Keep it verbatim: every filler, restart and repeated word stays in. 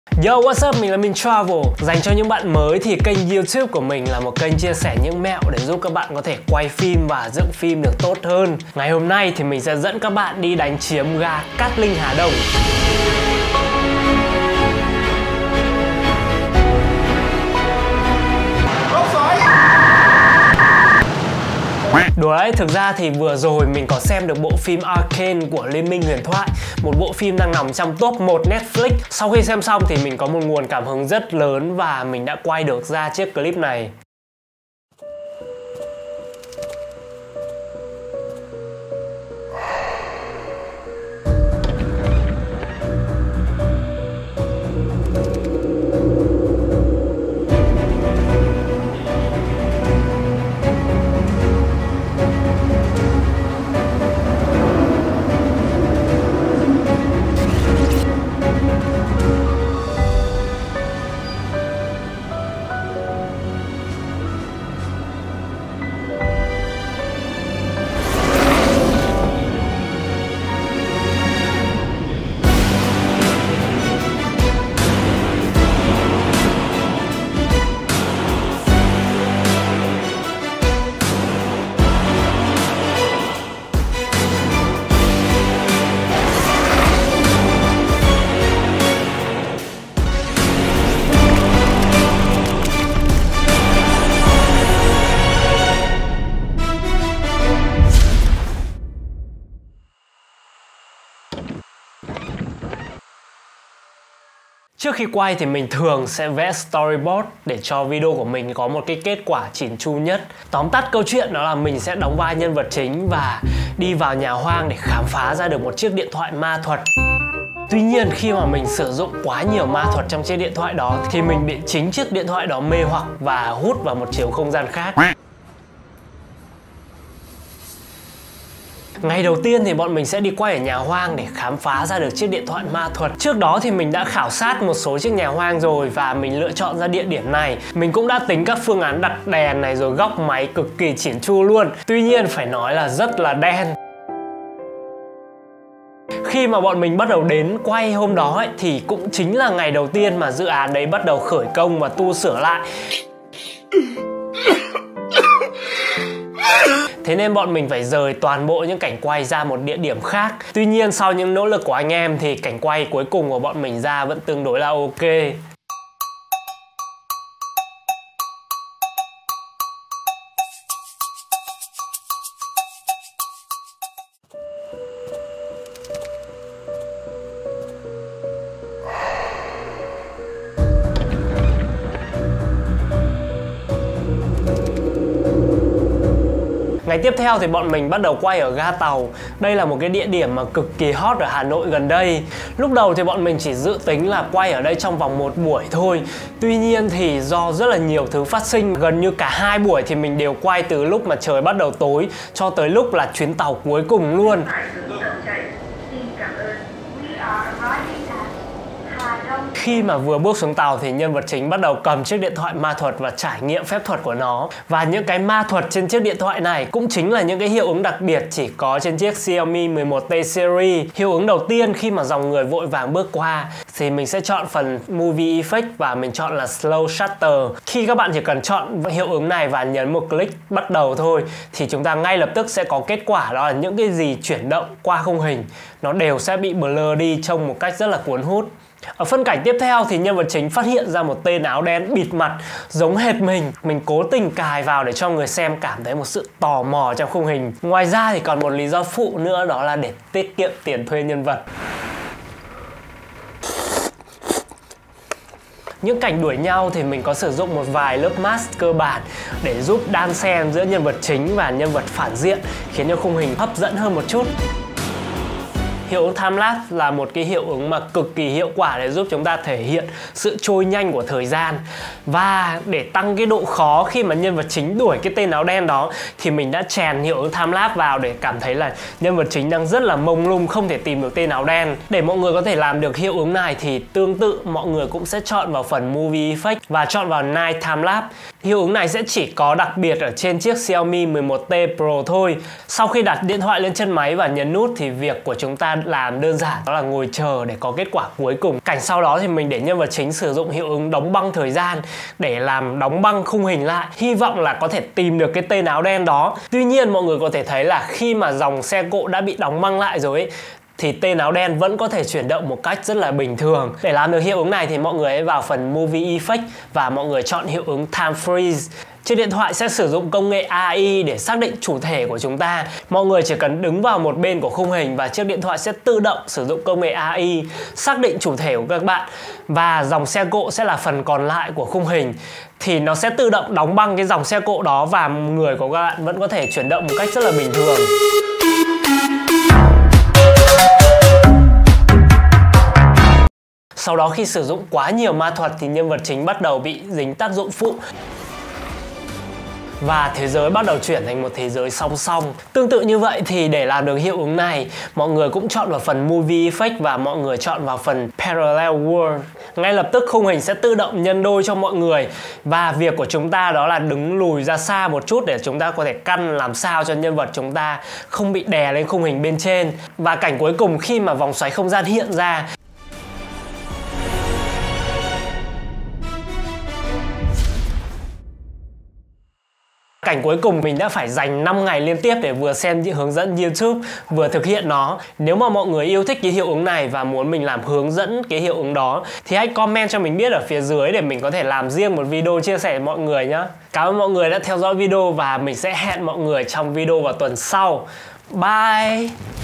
Yo, what's up? Mình là Mình Travel. Dành cho những bạn mới thì kênh YouTube của mình là một kênh chia sẻ những mẹo để giúp các bạn có thể quay phim và dựng phim được tốt hơn. Ngày hôm nay thì mình sẽ dẫn các bạn đi đánh chiếm ga Cát Linh Hà Đông. Đùa đấy, thực ra thì vừa rồi mình có xem được bộ phim Arcane của Liên Minh Huyền Thoại, một bộ phim đang nằm trong top một Netflix. Sau khi xem xong thì mình có một nguồn cảm hứng rất lớn và mình đã quay được ra chiếc clip này. Trước khi quay thì mình thường sẽ vẽ storyboard để cho video của mình có một cái kết quả chỉn chu nhất. Tóm tắt câu chuyện đó là mình sẽ đóng vai nhân vật chính và đi vào nhà hoang để khám phá ra được một chiếc điện thoại ma thuật. Tuy nhiên khi mà mình sử dụng quá nhiều ma thuật trong chiếc điện thoại đó thì mình bị chính chiếc điện thoại đó mê hoặc và hút vào một chiều không gian khác. Ngày đầu tiên thì bọn mình sẽ đi quay ở nhà hoang để khám phá ra được chiếc điện thoại ma thuật. Trước đó thì mình đã khảo sát một số chiếc nhà hoang rồi và mình lựa chọn ra địa điểm này. Mình cũng đã tính các phương án đặt đèn này rồi góc máy cực kỳ chỉn chu luôn. Tuy nhiên phải nói là rất là đen. Khi mà bọn mình bắt đầu đến quay hôm đó ấy, thì cũng chính là ngày đầu tiên mà dự án đấy bắt đầu khởi công và tu sửa lại. Thế nên bọn mình phải rời toàn bộ những cảnh quay ra một địa điểm khác. Tuy nhiên sau những nỗ lực của anh em thì cảnh quay cuối cùng của bọn mình ra vẫn tương đối là ok. Ngày tiếp theo thì bọn mình bắt đầu quay ở ga tàu. Đây là một cái địa điểm mà cực kỳ hot ở Hà Nội gần đây. Lúc đầu thì bọn mình chỉ dự tính là quay ở đây trong vòng một buổi thôi. Tuy nhiên thì do rất là nhiều thứ phát sinh, gần như cả hai buổi thì mình đều quay từ lúc mà trời bắt đầu tối cho tới lúc là chuyến tàu cuối cùng luôn. Khi mà vừa bước xuống tàu thì nhân vật chính bắt đầu cầm chiếc điện thoại ma thuật và trải nghiệm phép thuật của nó. Và những cái ma thuật trên chiếc điện thoại này cũng chính là những cái hiệu ứng đặc biệt chỉ có trên chiếc Xiaomi mười một T series. Hiệu ứng đầu tiên khi mà dòng người vội vàng bước qua thì mình sẽ chọn phần Movie Effect và mình chọn là Slow Shutter. Khi các bạn chỉ cần chọn hiệu ứng này và nhấn một click bắt đầu thôi thì chúng ta ngay lập tức sẽ có kết quả, đó là những cái gì chuyển động qua khung hình nó đều sẽ bị blur đi trông một cách rất là cuốn hút. Ở phân cảnh tiếp theo thì nhân vật chính phát hiện ra một tên áo đen bịt mặt giống hệt mình. Mình cố tình cài vào để cho người xem cảm thấy một sự tò mò trong khung hình. Ngoài ra thì còn một lý do phụ nữa, đó là để tiết kiệm tiền thuê nhân vật. Những cảnh đuổi nhau thì mình có sử dụng một vài lớp mask cơ bản để giúp đan xen giữa nhân vật chính và nhân vật phản diện, khiến cho khung hình hấp dẫn hơn một chút. Hiệu ứng Timelapse là một cái hiệu ứng mà cực kỳ hiệu quả để giúp chúng ta thể hiện sự trôi nhanh của thời gian. Và để tăng cái độ khó khi mà nhân vật chính đuổi cái tên áo đen đó thì mình đã chèn hiệu ứng Timelapse vào để cảm thấy là nhân vật chính đang rất là mông lung, không thể tìm được tên áo đen. Để mọi người có thể làm được hiệu ứng này thì tương tự mọi người cũng sẽ chọn vào phần Movie Effect và chọn vào Night Timelapse. Hiệu ứng này sẽ chỉ có đặc biệt ở trên chiếc Xiaomi mười một T Pro thôi. Sau khi đặt điện thoại lên chân máy và nhấn nút thì việc của chúng ta làm đơn giản, đó là ngồi chờ để có kết quả cuối cùng. Cảnh sau đó thì mình để nhân vật chính sử dụng hiệu ứng đóng băng thời gian để làm đóng băng khung hình lại, hy vọng là có thể tìm được cái tên áo đen đó. Tuy nhiên mọi người có thể thấy là khi mà dòng xe cộ đã bị đóng băng lại rồi ấy, thì tên áo đen vẫn có thể chuyển động một cách rất là bình thường. Để làm được hiệu ứng này thì mọi người hãy vào phần Movie Effect và mọi người chọn hiệu ứng Time Freeze. Trên điện thoại sẽ sử dụng công nghệ a i để xác định chủ thể của chúng ta. Mọi người chỉ cần đứng vào một bên của khung hình và chiếc điện thoại sẽ tự động sử dụng công nghệ a i xác định chủ thể của các bạn, và dòng xe cộ sẽ là phần còn lại của khung hình. Thì nó sẽ tự động đóng băng cái dòng xe cộ đó và người của các bạn vẫn có thể chuyển động một cách rất là bình thường. Sau đó khi sử dụng quá nhiều ma thuật thì nhân vật chính bắt đầu bị dính tác dụng phụ và thế giới bắt đầu chuyển thành một thế giới song song. Tương tự như vậy thì để làm được hiệu ứng này, mọi người cũng chọn vào phần Movie Effect và mọi người chọn vào phần Parallel World. Ngay lập tức khung hình sẽ tự động nhân đôi cho mọi người, và việc của chúng ta đó là đứng lùi ra xa một chút để chúng ta có thể căn làm sao cho nhân vật chúng ta không bị đè lên khung hình bên trên. Và cảnh cuối cùng khi mà vòng xoáy không gian hiện ra, Cảnh cuối cùng mình đã phải dành năm ngày liên tiếp để vừa xem những hướng dẫn YouTube, vừa thực hiện nó. Nếu mà mọi người yêu thích cái hiệu ứng này và muốn mình làm hướng dẫn cái hiệu ứng đó thì hãy comment cho mình biết ở phía dưới để mình có thể làm riêng một video chia sẻ với mọi người nhé. Cảm ơn mọi người đã theo dõi video và mình sẽ hẹn mọi người trong video vào tuần sau. Bye!